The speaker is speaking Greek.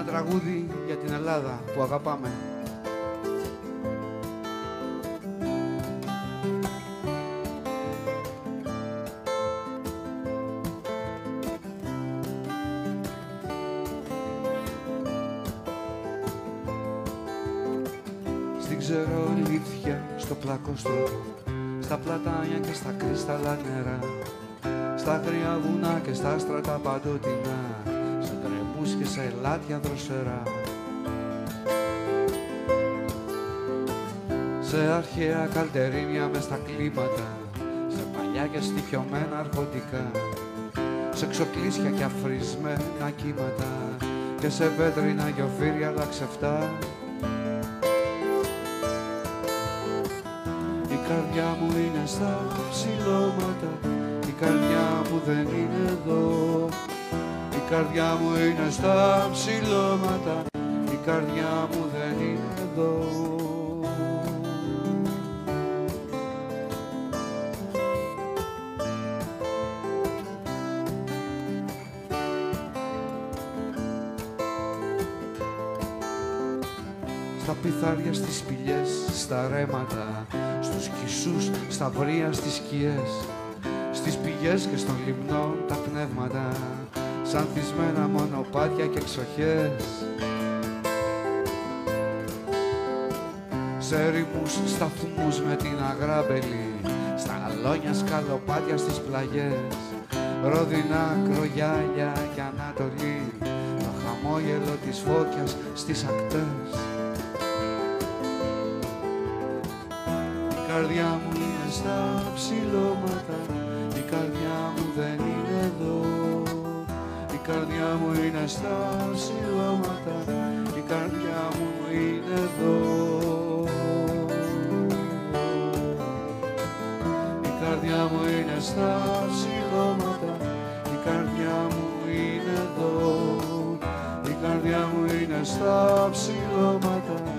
τραγούδι για την Ελλάδα που αγαπάμε. Στην ξερολίθια, στο πλακόστρο, στα πλατάνια και στα κρύσταλλα νερά, στα αγρία βουνά και στα στρατά παντοτινά, σε κρεμούς και σε ελάτια δροσερά, σε αρχαία καλτερίμια μες στα κλίματα, σε παλιά και στοιχειωμένα αρχοντικά, σε ξοκλήσια και αφρισμένα κύματα και σε πέτρινα γιοφύρια λαξευτά. Η καρδιά μου είναι στα ψηλώματα, η καρδιά μου δεν είναι εδώ. Η καρδιά μου είναι στα ψηλώματα, η καρδιά μου δεν είναι εδώ. Στα πιθάρια, στις σπηλιές, στα ρέματα, στους κησούς, στα βρία, στις σκιές, στις πηγές και στον λιμνό τα πνεύματα, σαν θυσμένα μονοπάτια και εξοχές, σε ερημούς, σταθμούς με την αγράμπελη, στα αλόνια σκαλοπάτια στις πλαγιές, ρόδινα κρογιάλια και Ανατολή, το χαμόγελο της φώκιας στις ακτές. Η καρδιά μου είναι στα ψηλώματα, η καρδιά μου δεν είναι εδώ. Η καρδιά μου είναι στα ψηλώματα, η καρδιά μου είναι εδώ. Η καρδιά μου είναι στα ψηλώματα, η καρδιά μου είναι εδώ. Η καρδιά μου είναι στα ψηλώματα.